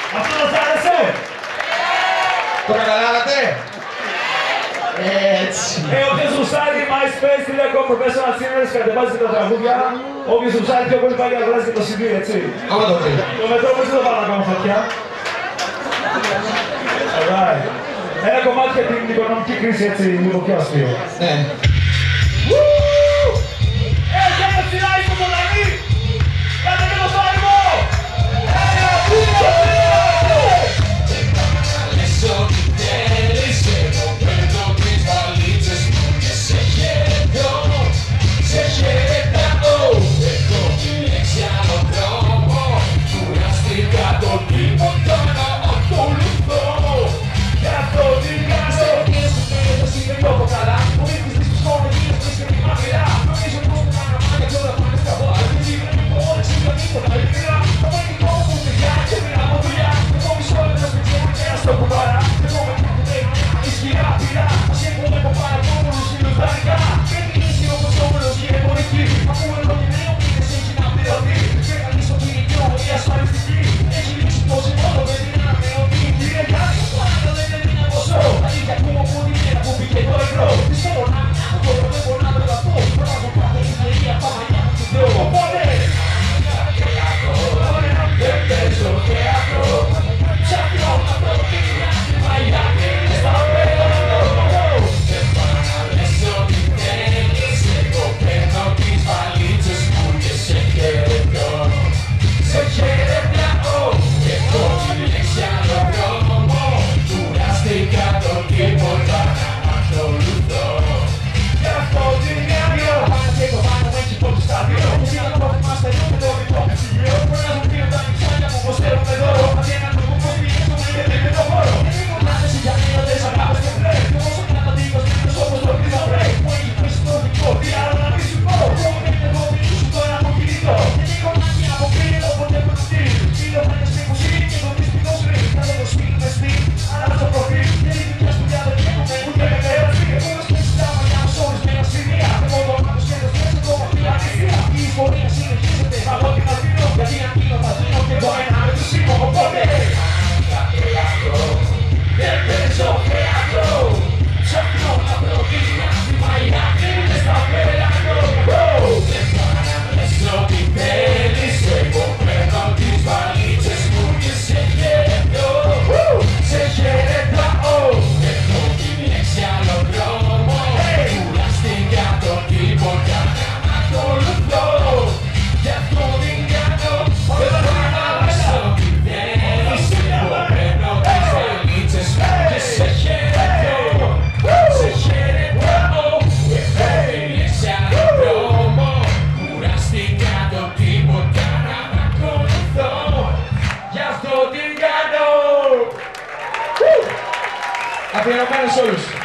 Αυτό σας άρεσε? Το καταλάβατε? Έτσι. Όποιος γουστάρει MySpace.com Professional Singers κατεβάζει τα τραγούδια. Όποιος γουστάρει πιο πολύ πάει και αγοράζει και το CD, έτσι. Άμα το βρει. Το μετρό πώς δεν το πάμε ακόμα φωτιά. Alright. Ένα κομμάτι για την οικονομική κρίση, έτσι, λίγο πιο αστείο. Ναι. Έχει ένα ψηλά ίσο το λαγί! Κάτε λίγο στο αριμό! 1, 2, 3! Αφιερωμένος όλους.